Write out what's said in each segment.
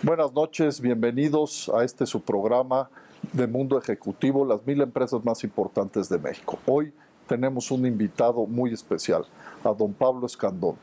Buenas noches, bienvenidos a este su programa de Mundo Ejecutivo, las 1000 empresas más importantes de México. Hoy tenemos un invitado muy especial, a don Pablo Escandón.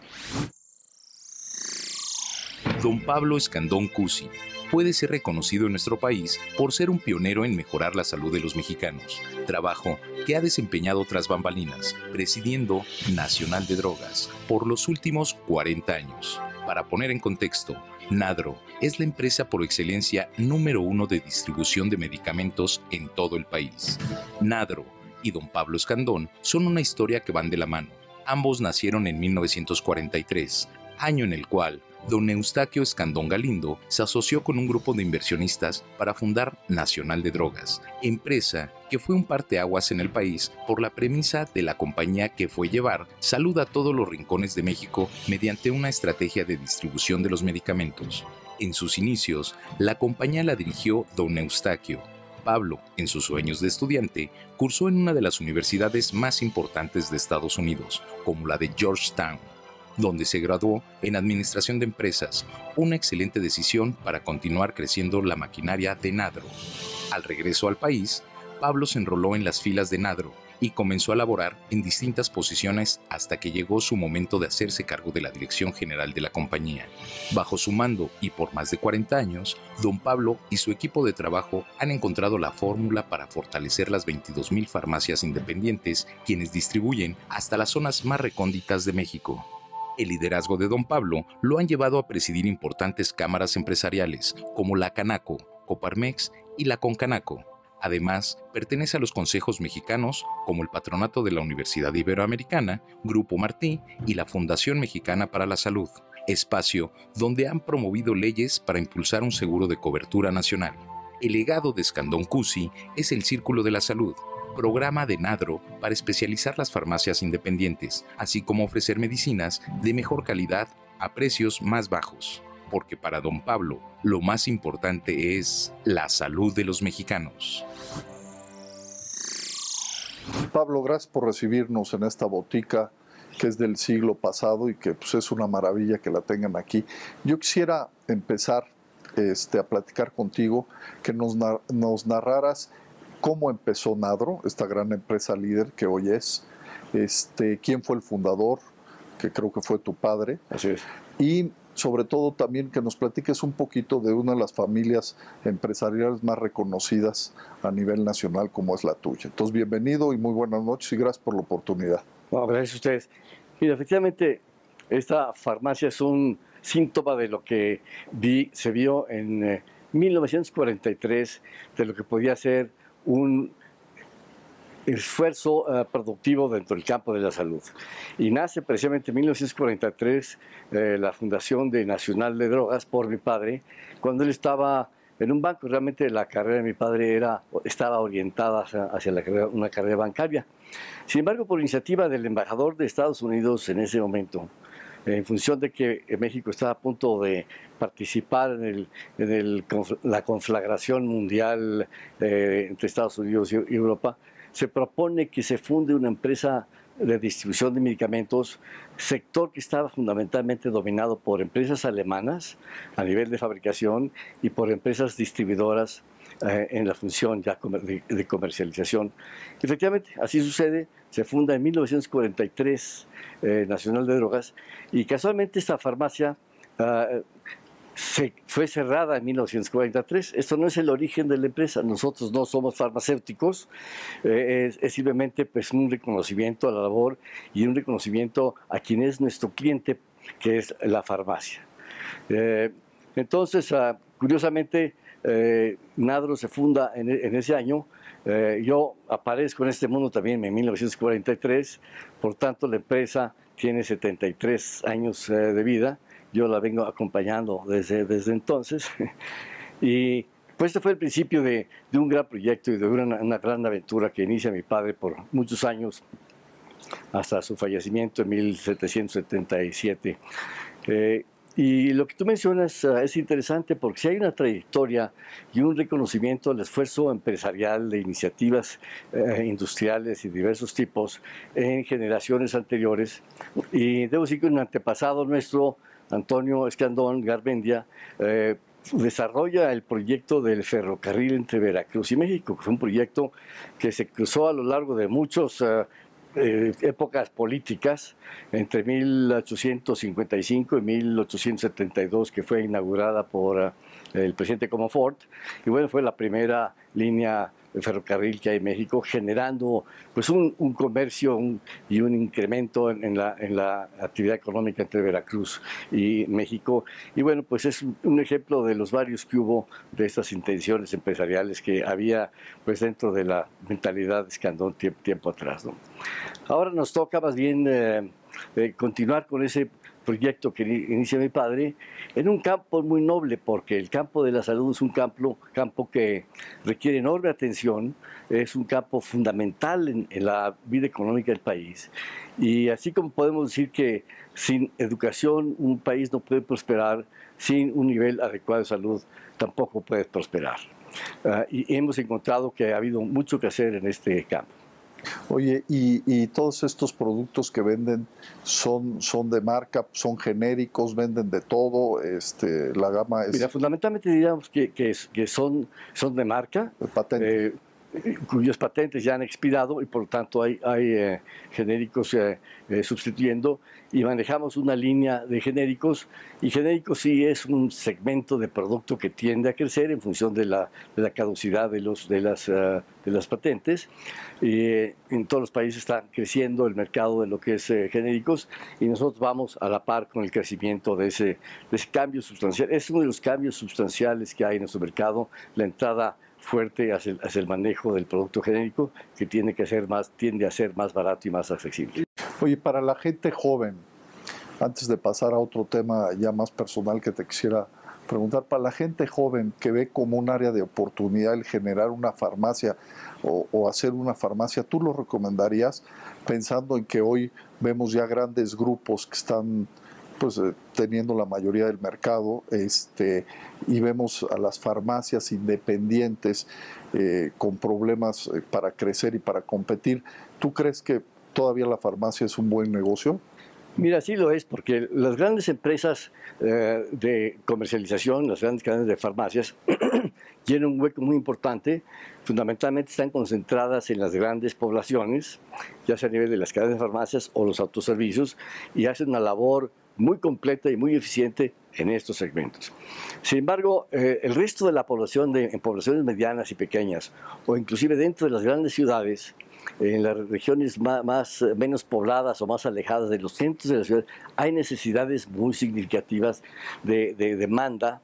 Don Pablo Escandón Cusi puede ser reconocido en nuestro país por ser un pionero en mejorar la salud de los mexicanos, trabajo que ha desempeñado tras bambalinas, presidiendo Nacional de Drogas por los últimos 40 años. Para poner en contexto, Nadro es la empresa por excelencia número 1 de distribución de medicamentos en todo el país. Nadro y don Pablo Escandón son una historia que van de la mano. Ambos nacieron en 1943, año en el cual don Eustaquio Escandón Galindo se asoció con un grupo de inversionistas para fundar Nacional de Drogas, empresa que fue un parteaguas en el país por la premisa de la compañía que fue llevar salud a todos los rincones de México mediante una estrategia de distribución de los medicamentos. En sus inicios, la compañía la dirigió don Eustaquio. Pablo, en sus sueños de estudiante, cursó en una de las universidades más importantes de Estados Unidos, como la de Georgetown, donde se graduó en Administración de Empresas, una excelente decisión para continuar creciendo la maquinaria de Nadro. Al regreso al país, Pablo se enroló en las filas de Nadro y comenzó a laborar en distintas posiciones hasta que llegó su momento de hacerse cargo de la dirección general de la compañía. Bajo su mando y por más de 40 años, don Pablo y su equipo de trabajo han encontrado la fórmula para fortalecer las 22,000 farmacias independientes, quienes distribuyen hasta las zonas más recónditas de México. El liderazgo de don Pablo lo han llevado a presidir importantes cámaras empresariales como la Canaco, Coparmex y la Concanaco. Además, pertenece a los consejos mexicanos como el Patronato de la Universidad Iberoamericana, Grupo Martí y la Fundación Mexicana para la Salud, espacio donde han promovido leyes para impulsar un seguro de cobertura nacional. El legado de Escandón Cusi es el Círculo de la Salud, programa de Nadro para especializar las farmacias independientes, así como ofrecer medicinas de mejor calidad a precios más bajos. Porque para don Pablo, lo más importante es la salud de los mexicanos. Pablo, gracias por recibirnos en esta botica que es del siglo pasado y que pues, es una maravilla que la tengan aquí. Yo quisiera empezar a platicar contigo, que nos narraras cómo empezó Nadro, esta gran empresa líder que hoy es, quién fue el fundador, que creo que fue tu padre. Así es. Y sobre todo también que nos platiques un poquito de una de las familias empresariales más reconocidas a nivel nacional como es la tuya. Entonces, bienvenido y muy buenas noches y gracias por la oportunidad. Bueno, gracias a ustedes. Mira, efectivamente, esta farmacia es un síntoma de lo que se vio en 1943, de lo que podía ser un esfuerzo productivo dentro del campo de la salud. Y nace precisamente en 1943 la fundación de Nacional de Drogas por mi padre, cuando él estaba en un banco. Realmente la carrera de mi padre estaba orientada hacia una carrera bancaria. Sin embargo, por iniciativa del embajador de Estados Unidos en ese momento, en función de que México estaba a punto de participar en la conflagración mundial entre Estados Unidos y Europa, se propone que se funde una empresa de distribución de medicamentos, sector que estaba fundamentalmente dominado por empresas alemanas a nivel de fabricación y por empresas distribuidoras en la función ya de comercialización. Efectivamente, así sucede. Se funda en 1943 Nacional de Drogas y casualmente esta farmacia fue cerrada en 1943. Esto no es el origen de la empresa. Nosotros no somos farmacéuticos. Es simplemente pues, un reconocimiento a la labor y un reconocimiento a quien es nuestro cliente, que es la farmacia. Entonces, curiosamente, Nadro se funda en ese año. Yo aparezco en este mundo también en 1943, por tanto la empresa tiene 73 años de vida. Yo la vengo acompañando desde entonces. Y pues este fue el principio de un gran proyecto y de una gran aventura que inicia mi padre por muchos años, hasta su fallecimiento en 1777. Y lo que tú mencionas es interesante porque si hay una trayectoria y un reconocimiento al esfuerzo empresarial de iniciativas industriales y diversos tipos en generaciones anteriores. Y debo decir que un antepasado nuestro, Antonio Escandón Garmendia, desarrolla el proyecto del ferrocarril entre Veracruz y México, que fue un proyecto que se cruzó a lo largo de muchas épocas políticas, entre 1855 y 1872, que fue inaugurada por el presidente Comonfort, y bueno, fue la primera línea de ferrocarril que hay en México, generando pues un comercio y un incremento en la actividad económica entre Veracruz y México. Y bueno, pues es un ejemplo de los varios que hubo de estas intenciones empresariales que había pues dentro de la mentalidad de Escandón tiempo atrás, ¿no? Ahora nos toca más bien continuar con ese proyecto que inicia mi padre en un campo muy noble, porque el campo de la salud es un campo que requiere enorme atención, es un campo fundamental en la vida económica del país. Y así como podemos decir que sin educación un país no puede prosperar, sin un nivel adecuado de salud tampoco puede prosperar. Y hemos encontrado que ha habido mucho que hacer en este campo. Oye, y todos estos productos que venden son de marca, son genéricos, venden de todo, la gama es... Mira, fundamentalmente diríamos que son de marca, patente. Cuyas patentes ya han expirado y por lo tanto hay genéricos sustituyendo, y manejamos una línea de genéricos, y genéricos sí es un segmento de producto que tiende a crecer en función de la caducidad de las patentes. En todos los países está creciendo el mercado de lo que es genéricos, y nosotros vamos a la par con el crecimiento de ese cambio sustancial. Es uno de los cambios sustanciales que hay en nuestro mercado, la entrada fuerte hacia el manejo del producto genérico, que tiende a ser más barato y más accesible. Oye, para la gente joven, antes de pasar a otro tema ya más personal que te quisiera preguntar, para la gente joven que ve como un área de oportunidad el generar una farmacia o hacer una farmacia, ¿tú lo recomendarías pensando en que hoy vemos ya grandes grupos que están pues teniendo la mayoría del mercado, y vemos a las farmacias independientes con problemas para crecer y para competir? ¿Tú crees que todavía la farmacia es un buen negocio? Mira, sí lo es, porque las grandes empresas de comercialización, las grandes cadenas de farmacias, tienen un hueco muy importante. Fundamentalmente están concentradas en las grandes poblaciones, ya sea a nivel de las cadenas de farmacias o los autoservicios, y hacen una labor muy completa y muy eficiente en estos segmentos. Sin embargo, el resto de la población, en poblaciones medianas y pequeñas, o inclusive dentro de las grandes ciudades, en las regiones menos pobladas o más alejadas de los centros de la ciudad, hay necesidades muy significativas de demanda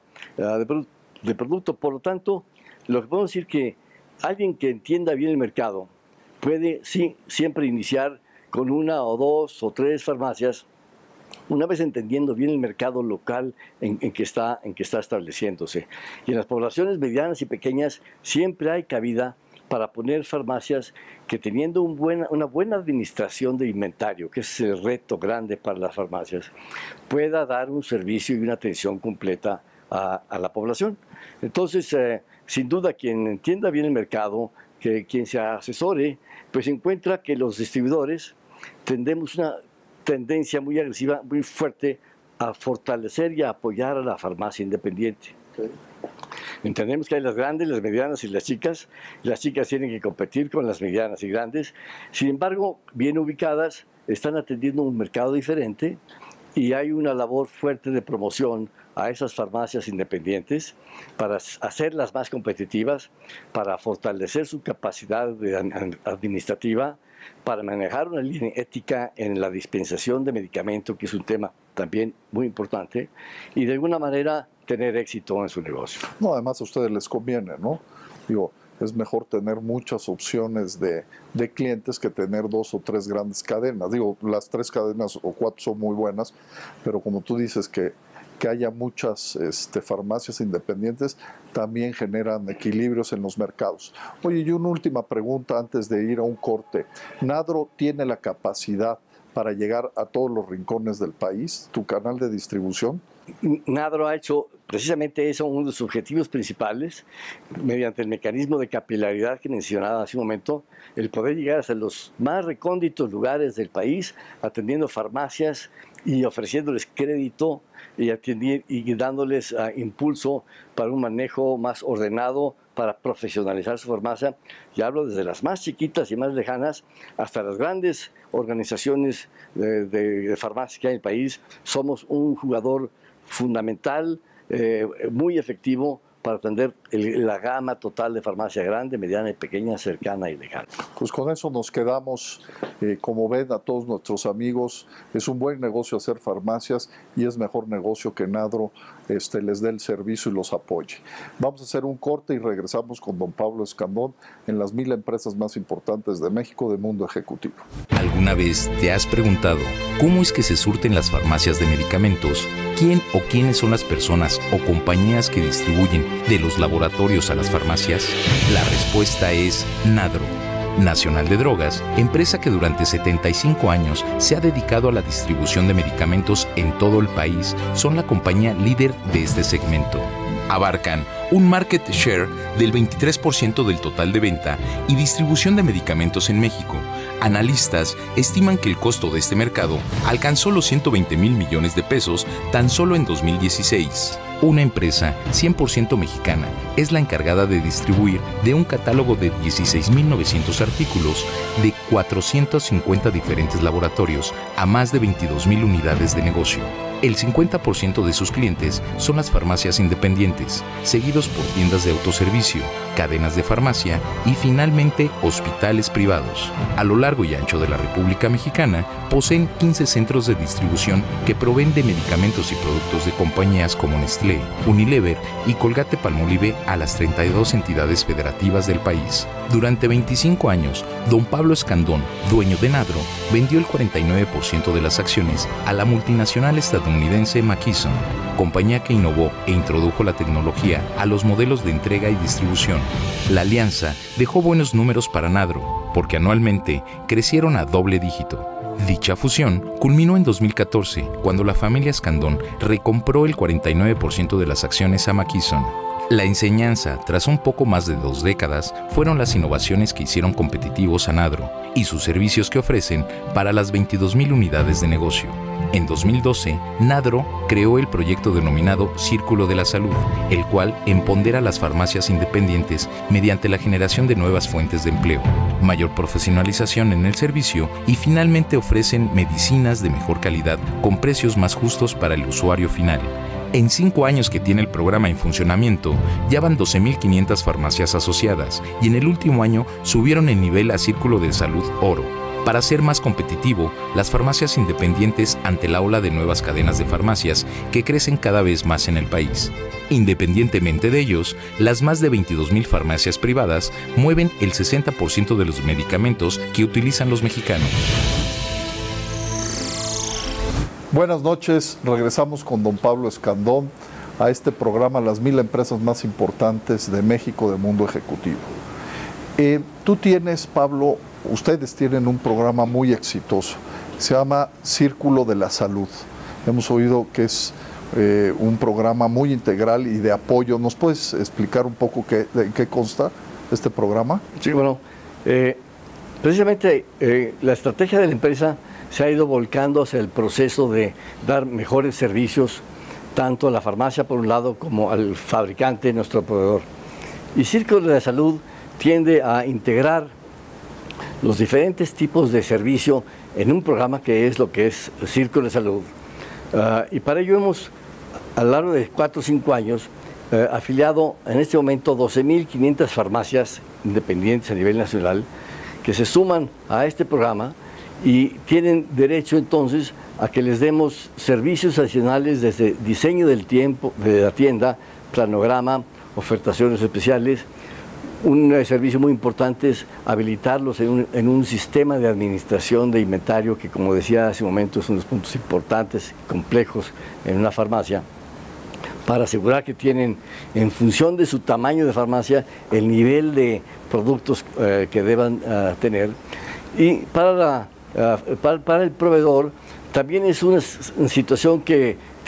de producto. Por lo tanto, lo que podemos decir que alguien que entienda bien el mercado puede siempre iniciar con una o dos o tres farmacias, una vez entendiendo bien el mercado local en que está estableciéndose. Y en las poblaciones medianas y pequeñas siempre hay cabida para poner farmacias que, teniendo una buena administración de inventario, que es el reto grande para las farmacias, pueda dar un servicio y una atención completa a la población. Entonces, sin duda, quien entienda bien el mercado, quien se asesore, pues encuentra que los distribuidores tendemos una tendencia muy agresiva, muy fuerte, a fortalecer y a apoyar a la farmacia independiente. Okay. Entendemos que hay las grandes, las medianas y las chicas. Las chicas tienen que competir con las medianas y grandes. Sin embargo, bien ubicadas, están atendiendo un mercado diferente, y hay una labor fuerte de promoción a esas farmacias independientes para hacerlas más competitivas, para fortalecer su capacidad administrativa, para manejar una línea ética en la dispensación de medicamento, que es un tema también muy importante, y de alguna manera tener éxito en su negocio. No, además a ustedes les conviene, ¿no? Digo, es mejor tener muchas opciones de clientes que tener dos o tres grandes cadenas. Digo, las tres cadenas o cuatro son muy buenas, pero como tú dices que haya muchas farmacias independientes también generan equilibrios en los mercados. Oye, y una última pregunta antes de ir a un corte. ¿Nadro tiene la capacidad para llegar a todos los rincones del país, tu canal de distribución? Nadro ha hecho precisamente eso, uno de sus objetivos principales, mediante el mecanismo de capilaridad que mencionaba hace un momento, el poder llegar hasta los más recónditos lugares del país, atendiendo farmacias y ofreciéndoles crédito y dándoles impulso para un manejo más ordenado, para profesionalizar su farmacia. Y hablo desde las más chiquitas y más lejanas hasta las grandes organizaciones de farmacias que hay en el país. Somos un jugador fundamental, muy efectivo para atender la gama total de farmacia grande, mediana y pequeña, cercana y lejana. Pues con eso nos quedamos. Como ven a todos nuestros amigos, es un buen negocio hacer farmacias y es mejor negocio que Nadro les dé el servicio y los apoye. Vamos a hacer un corte y regresamos con don Pablo Escandón en las 1000 empresas más importantes de México de Mundo Ejecutivo. ¿Alguna vez te has preguntado cómo es que se surten las farmacias de medicamentos? ¿Quién o quiénes son las personas o compañías que distribuyen de los laboratorios a las farmacias? La respuesta es Nadro, Nacional de Drogas, empresa que durante 75 años se ha dedicado a la distribución de medicamentos en todo el país. Son la compañía líder de este segmento. Abarcan un market share del 23% del total de venta y distribución de medicamentos en México. Analistas estiman que el costo de este mercado alcanzó los 120,000 millones de pesos tan solo en 2016. Una empresa 100% mexicana es la encargada de distribuir de un catálogo de 16,900 artículos de 450 diferentes laboratorios a más de 22,000 unidades de negocio. El 50% de sus clientes son las farmacias independientes, seguidos por tiendas de autoservicio, cadenas de farmacia y finalmente hospitales privados. A lo largo y ancho de la República Mexicana, poseen 15 centros de distribución que proveen de medicamentos y productos de compañías como Nestlé, Unilever y Colgate-Palmolive a las 32 entidades federativas del país. Durante 25 años, don Pablo Escandón, dueño de Nadro, vendió el 49% de las acciones a la multinacional estadounidense McKesson, compañía que innovó e introdujo la tecnología a los modelos de entrega y distribución. La alianza dejó buenos números para Nadro, porque anualmente crecieron a doble dígito. Dicha fusión culminó en 2014, cuando la familia Escandón recompró el 49% de las acciones a McKesson. La enseñanza, tras un poco más de 2 décadas, fueron las innovaciones que hicieron competitivos a Nadro y sus servicios que ofrecen para las 22,000 unidades de negocio. En 2012, Nadro creó el proyecto denominado Círculo de la Salud, el cual empodera las farmacias independientes mediante la generación de nuevas fuentes de empleo, mayor profesionalización en el servicio y finalmente ofrecen medicinas de mejor calidad con precios más justos para el usuario final. En 5 años que tiene el programa en funcionamiento, ya van 12,500 farmacias asociadas y en el último año subieron el nivel a Círculo de Salud Oro. Para ser más competitivo, las farmacias independientes ante la ola de nuevas cadenas de farmacias que crecen cada vez más en el país. Independientemente de ellos, las más de 22,000 farmacias privadas mueven el 60% de los medicamentos que utilizan los mexicanos. Buenas noches, regresamos con don Pablo Escandón a este programa Las 1000 empresas más importantes de México de Mundo Ejecutivo. Tú tienes, Pablo, ustedes tienen un programa muy exitoso, se llama Círculo de la Salud. Hemos oído que es un programa muy integral y de apoyo. ¿Nos puedes explicar un poco en qué consta este programa? Sí, bueno, precisamente la estrategia de la empresa se ha ido volcando hacia el proceso de dar mejores servicios tanto a la farmacia por un lado como al fabricante, nuestro proveedor. Y Círculo de la Salud tiende a integrar los diferentes tipos de servicio en un programa que es lo que es Círculo de Salud. Y para ello hemos, a lo largo de 4 o 5 años, afiliado en este momento 12,500 farmacias independientes a nivel nacional que se suman a este programa y tienen derecho entonces a que les demos servicios adicionales desde diseño del tiempo de la tienda, planograma, ofertaciones especiales. Un servicio muy importante es habilitarlos en un sistema de administración de inventario que, como decía hace un momento, es uno de los puntos importantes y complejos en una farmacia, para asegurar que tienen, en función de su tamaño de farmacia, el nivel de productos que deban tener. Y para el proveedor también es una situación que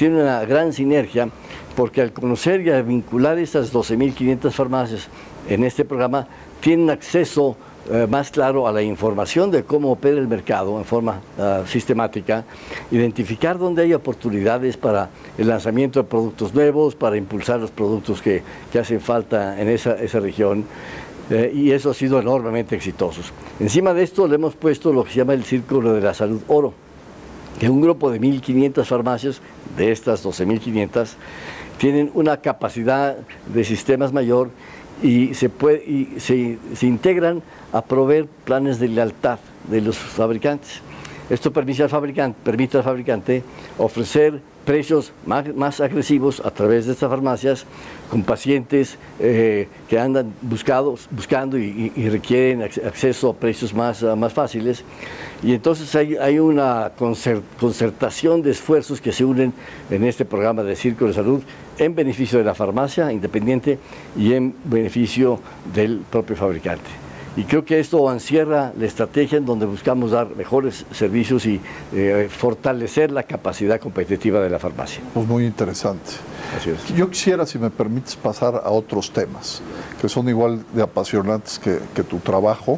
tiene una gran sinergia, porque al conocer y a vincular estas 12.500 farmacias en este programa, tienen acceso más claro a la información de cómo opera el mercado en forma sistemática, identificar dónde hay oportunidades para el lanzamiento de productos nuevos, para impulsar los productos que hacen falta en esa región, y eso ha sido enormemente exitoso. Encima de esto le hemos puesto lo que se llama el Círculo de la Salud Oro, que es un grupo de 1.500 farmacias, de estas 12.500, tienen una capacidad de sistemas mayor y se integran a proveer planes de lealtad de los fabricantes. Esto permite al fabricante ofrecer precios más agresivos a través de estas farmacias con pacientes que andan buscando y requieren acceso a precios más fáciles. Y entonces hay una concertación de esfuerzos que se unen en este programa de Círculo de Salud en beneficio de la farmacia independiente y en beneficio del propio fabricante. Y creo que esto encierra la estrategia en donde buscamos dar mejores servicios y fortalecer la capacidad competitiva de la farmacia. Pues muy interesante. Así es. Yo quisiera, si me permites, pasar a otros temas que son igual de apasionantes que tu trabajo,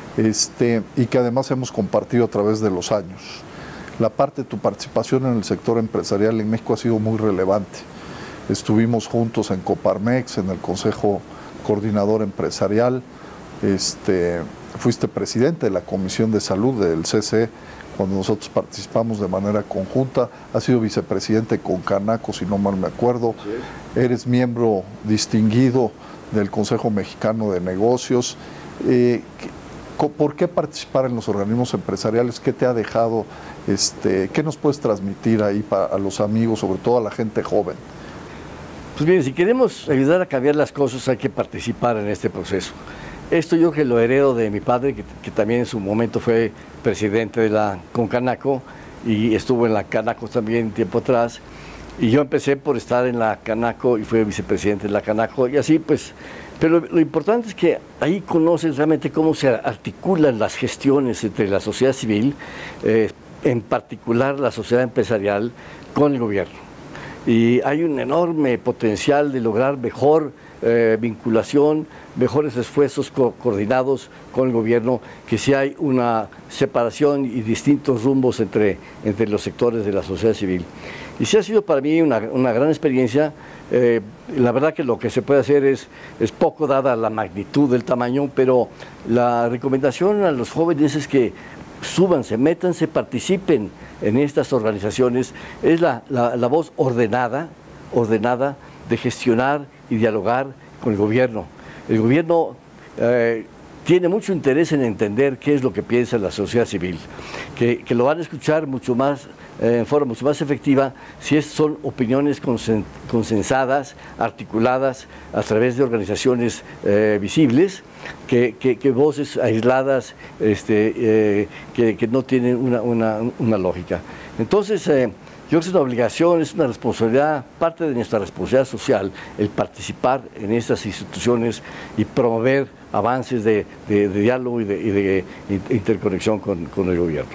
y que además hemos compartido a través de los años. La parte de tu participación en el sector empresarial en México ha sido muy relevante. Estuvimos juntos en Coparmex, en el Consejo Coordinador Empresarial. Fuiste presidente de la Comisión de Salud del CCE cuando nosotros participamos de manera conjunta. Has sido vicepresidente con Canaco, si no mal me acuerdo. Sí. Eres miembro distinguido del Consejo Mexicano de Negocios. ¿Por qué participar en los organismos empresariales? ¿Qué te ha dejado? ¿Qué nos puedes transmitir ahí a los amigos, sobre todo a la gente joven? Pues bien, si queremos ayudar a cambiar las cosas, hay que participar en este proceso. Esto yo que lo heredo de mi padre, que también en su momento fue presidente de la Concanaco y estuvo en la Canaco también tiempo atrás. Y yo empecé por estar en la Canaco y fui vicepresidente de la Canaco y así pues. Pero lo importante es que ahí conoces realmente cómo se articulan las gestiones entre la sociedad civil, en particular la sociedad empresarial, con el gobierno. Y hay un enorme potencial de lograr mejor vinculación, mejores esfuerzos coordinados con el gobierno, que si hay una separación y distintos rumbos entre los sectores de la sociedad civil. Y sí ha sido para mí una gran experiencia. La verdad que lo que se puede hacer es poco dada la magnitud del tamaño, pero la recomendación a los jóvenes es que súbanse, métanse, participen en estas organizaciones. Es la voz ordenada de gestionar y dialogar con el gobierno. El gobierno tiene mucho interés en entender qué es lo que piensa la sociedad civil, que lo van a escuchar mucho más, en forma mucho más efectiva, si son opiniones consensadas, articuladas a través de organizaciones visibles, que voces aisladas que no tienen una lógica. Entonces, yo creo que es una obligación, es una responsabilidad, parte de nuestra responsabilidad social, el participar en estas instituciones y promover avances de diálogo y de interconexión con el gobierno.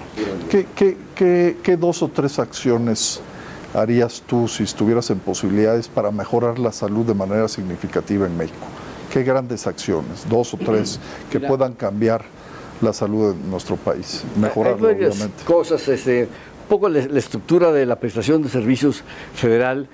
¿Qué 2 o 3 acciones harías tú si estuvieras en posibilidades para mejorar la salud de manera significativa en México? ¿Qué grandes acciones, 2 o 3, que puedan cambiar la salud de nuestro país? Mejorarlo, obviamente. Cosas, un poco la estructura de la prestación de servicios federal.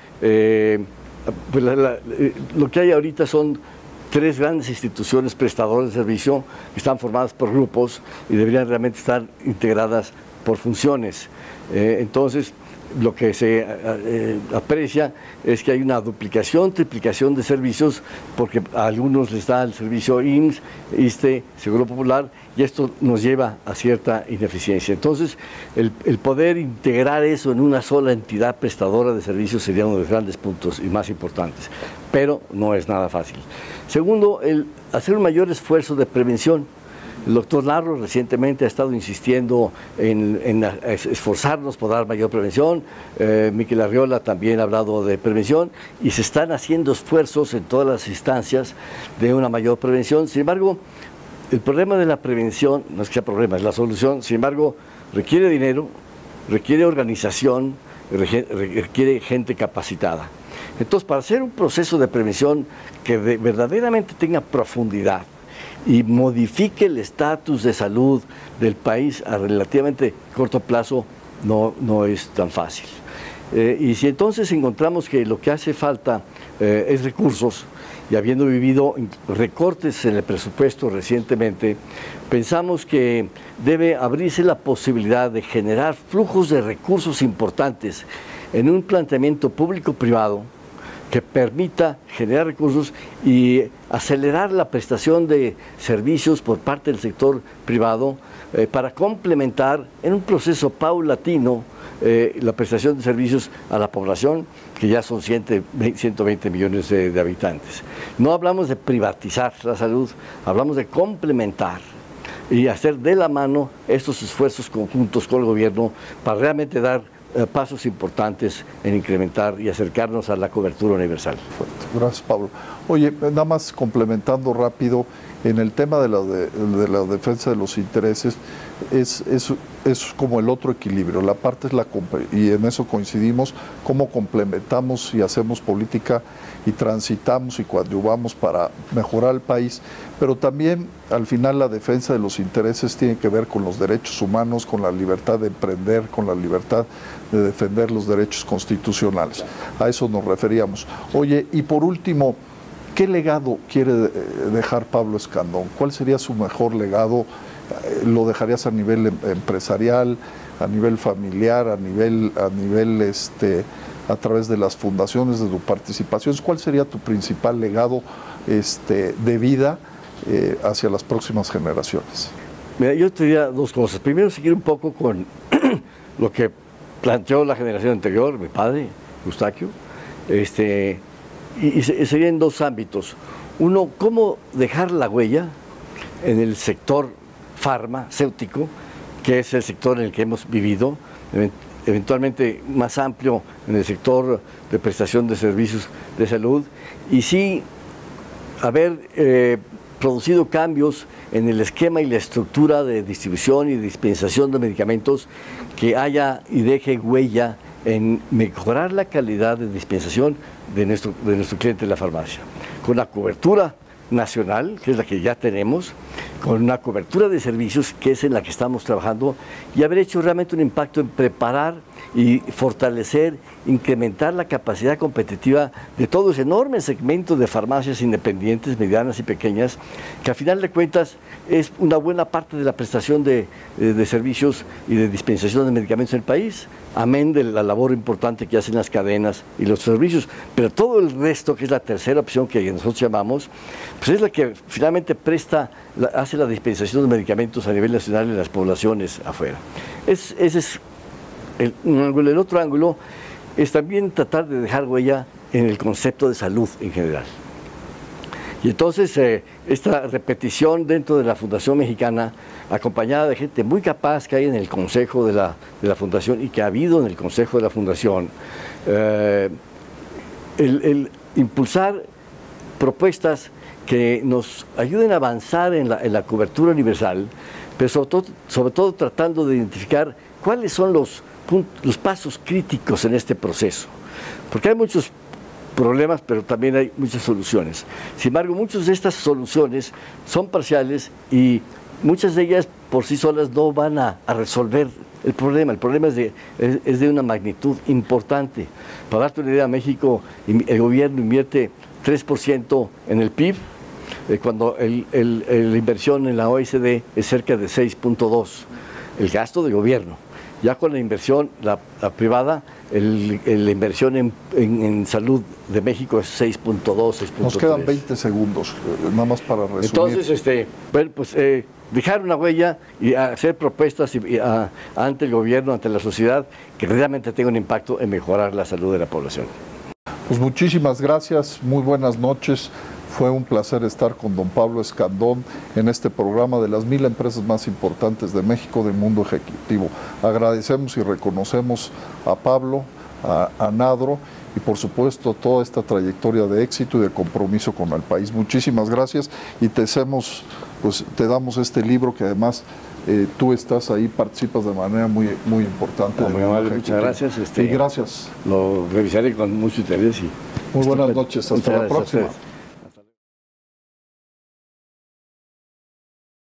Pues lo que hay ahorita son 3 grandes instituciones prestadoras de servicio que están formadas por grupos y deberían realmente estar integradas por funciones. Entonces, lo que se aprecia es que hay una duplicación, triplicación de servicios, porque a algunos les da el servicio IMSS, ISSSTE, Seguro Popular, y esto nos lleva a cierta ineficiencia. Entonces, el poder integrar eso en una sola entidad prestadora de servicios sería uno de los grandes puntos y más importantes, pero no es nada fácil. Segundo, el hacer un mayor esfuerzo de prevención. El doctor Narro recientemente ha estado insistiendo en esforzarnos por dar mayor prevención. Miquel Arriola también ha hablado de prevención y se están haciendo esfuerzos en todas las instancias de una mayor prevención. Sin embargo, el problema de la prevención, no es que sea problema, es la solución, sin embargo, requiere dinero, requiere organización requiere gente capacitada. Entonces, para hacer un proceso de prevención que verdaderamente tenga profundidad y modifique el estatus de salud del país a relativamente corto plazo, no es tan fácil. Y si entonces encontramos que lo que hace falta es recursos, y habiendo vivido recortes en el presupuesto recientemente, pensamos que debe abrirse la posibilidad de generar flujos de recursos importantes en un planteamiento público-privado que permita generar recursos y acelerar la prestación de servicios por parte del sector privado para complementar en un proceso paulatino la prestación de servicios a la población, que ya son 120 millones de habitantes. No hablamos de privatizar la salud, hablamos de complementar y hacer de la mano estos esfuerzos conjuntos con el gobierno para realmente dar pasos importantes en incrementar y acercarnos a la cobertura universal. Gracias, Pablo. Oye, nada más complementando rápido, en el tema de la defensa de los intereses, es como el otro equilibrio. La parte es y en eso coincidimos, cómo complementamos y hacemos política y transitamos y coadyuvamos para mejorar el país, pero también al final la defensa de los intereses tiene que ver con los derechos humanos, con la libertad de emprender, con la libertad de defender los derechos constitucionales. A eso nos referíamos. Oye, y por último, ¿qué legado quiere dejar Pablo Escandón? ¿Cuál sería su mejor legado? ¿Lo dejarías a nivel empresarial, a nivel familiar, a través de las fundaciones, de tu participación? ¿Cuál sería tu principal legado de vida hacia las próximas generaciones? Mira, yo te diría dos cosas. Primero, seguir un poco con lo que planteó la generación anterior, mi padre, Eustaquio, y sería en dos ámbitos. Uno, cómo dejar la huella en el sector farmacéutico, que es el sector en el que hemos vivido, eventualmente más amplio en el sector de prestación de servicios de salud, y sí haber producido cambios en el esquema y la estructura de distribución y dispensación de medicamentos que haya y deje huella en mejorar la calidad de dispensación de nuestro cliente en la farmacia, con la cobertura nacional, que es la que ya tenemos, con una cobertura de servicios, que es en la que estamos trabajando, y haber hecho realmente un impacto en preparar y fortalecer, incrementar la capacidad competitiva de todo ese enorme segmento de farmacias independientes, medianas y pequeñas, que a final de cuentas es una buena parte de la prestación de servicios y de dispensación de medicamentos en el país, amén de la labor importante que hacen las cadenas y los servicios, pero todo el resto, que es la tercera opción que nosotros llamamos, pues es la que finalmente hace la dispensación de medicamentos a nivel nacional en las poblaciones afuera. Ese es un ángulo. El otro ángulo es también tratar de dejar huella en el concepto de salud en general. Y entonces esta repetición dentro de la Fundación Mexicana, acompañada de gente muy capaz que hay en el Consejo de la Fundación y que ha habido en el Consejo de la Fundación, el impulsar propuestas que nos ayuden a avanzar en la cobertura universal, pero sobre todo tratando de identificar cuáles son los pasos críticos en este proceso. Porque hay muchos problemas, pero también hay muchas soluciones. Sin embargo, muchas de estas soluciones son parciales y muchas de ellas por sí solas no van a resolver el problema. El problema es de una magnitud importante. Para darte una idea, México, el gobierno invierte 3% en el PIB, cuando la inversión en la OECD es cerca de 6.2%, el gasto del gobierno. Ya con la inversión, la privada, la inversión en salud de México es 6.2, 6.3. Nos quedan 20 segundos, nada más para resumir. Entonces, dejar una huella y hacer propuestas ante el gobierno, ante la sociedad, que realmente tenga un impacto en mejorar la salud de la población. Pues muchísimas gracias, muy buenas noches. Fue un placer estar con don Pablo Escandón en este programa de las 1000 empresas más importantes de México del mundo ejecutivo. Agradecemos y reconocemos a Pablo, a Nadro y por supuesto toda esta trayectoria de éxito y de compromiso con el país. Muchísimas gracias y te deseamos pues te damos este libro que además tú estás ahí, participas de manera muy, muy importante. Muy amable, muchas gracias. Y gracias. Lo revisaré con mucho interés. Muy buenas noches, hasta la próxima.